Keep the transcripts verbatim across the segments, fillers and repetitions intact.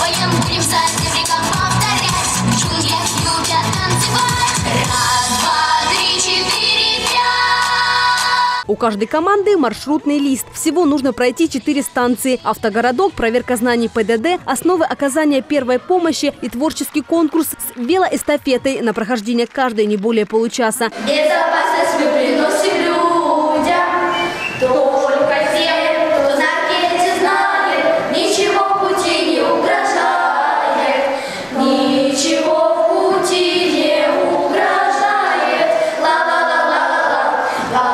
Поем, будем за языком повторять. В джунглях любят танцевать. Раз, два, три, четыре, пять. У каждой команды маршрутный лист. Всего нужно пройти четыре станции. Автогородок, проверка знаний Пэ Дэ Дэ, основы оказания первой помощи и творческий конкурс с велоэстафетой. На прохождение каждой не более получаса. Безопасность мы приносим людям. Только тем, кто знаки знает, ничего в пути не угрожает. Ничего в пути не угрожает. Ла-ла-ла-ла-ла-ла,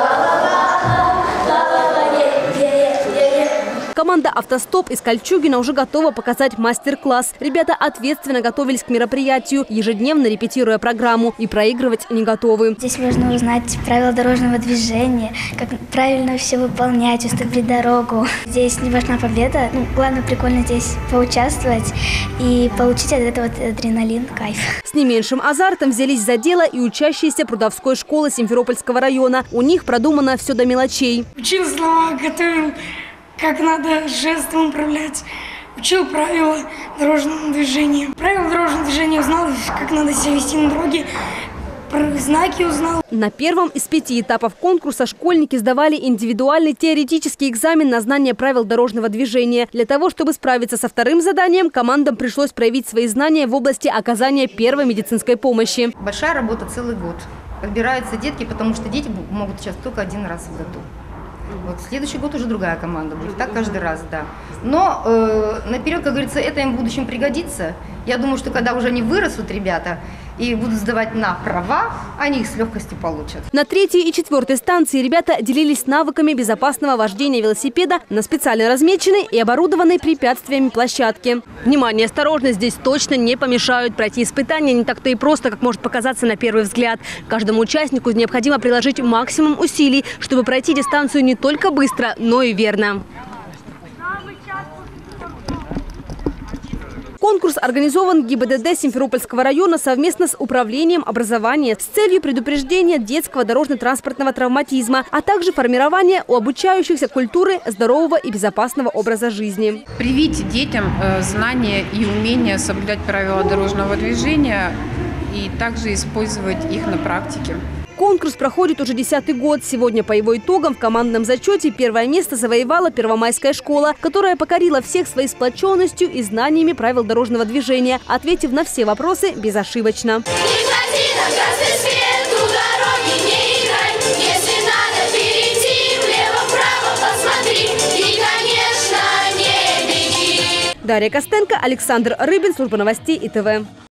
ла-ла-ла-ла-ла, ла-ла-ла-ла-ла. Команда «Автостоп» из Кольчугино уже готова показать мастер-класс. Ребята ответственно готовились к мероприятию, ежедневно репетируя программу, и проигрывать не готовы. Здесь можно узнать правила дорожного движения, как правильно все выполнять, уступить дорогу. Здесь не важна победа. Ну, главное, прикольно здесь поучаствовать и получить от этого адреналин, кайф. С не меньшим азартом взялись за дело и учащиеся Прудовской школы Симферопольского района. У них продумано все до мелочей. Учил слова, готовил, как надо жестом управлять. Учил правила дорожного движения. Правила дорожного движения узнал, как надо себя вести на дороге. Про знаки узнал. На первом из пяти этапов конкурса школьники сдавали индивидуальный теоретический экзамен на знание правил дорожного движения. Для того, чтобы справиться со вторым заданием, командам пришлось проявить свои знания в области оказания первой медицинской помощи. Большая работа целый год. Подбираются детки, потому что дети могут сейчас только один раз в году. Вот в следующий год уже другая команда будет, так каждый раз, да. Но э, наперед, как говорится, это им в будущем пригодится. Я думаю, что когда уже они вырастут, ребята, и будут сдавать на права, они их с легкостью получат. На третьей и четвертой станции ребята делились навыками безопасного вождения велосипеда на специально размеченной и оборудованной препятствиями площадке. Внимание, осторожность, здесь точно не помешают. Пройти испытания не так-то и просто, как может показаться на первый взгляд. Каждому участнику необходимо приложить максимум усилий, чтобы пройти дистанцию не только быстро, но и верно. Конкурс организован Гэ Бэ Дэ Дэ Симферопольского района совместно с Управлением образования с целью предупреждения детского дорожно-транспортного травматизма, а также формирования у обучающихся культуры здорового и безопасного образа жизни. Привить детям знания и умения соблюдать правила дорожного движения и также использовать их на практике. Конкурс проходит уже десятый год. Сегодня по его итогам в командном зачете первое место завоевала Первомайская школа, которая покорила всех своей сплоченностью и знаниями правил дорожного движения, ответив на все вопросы безошибочно. Дарья Костенко, Александр Рыбин, служба новостей И Тэ Вэ.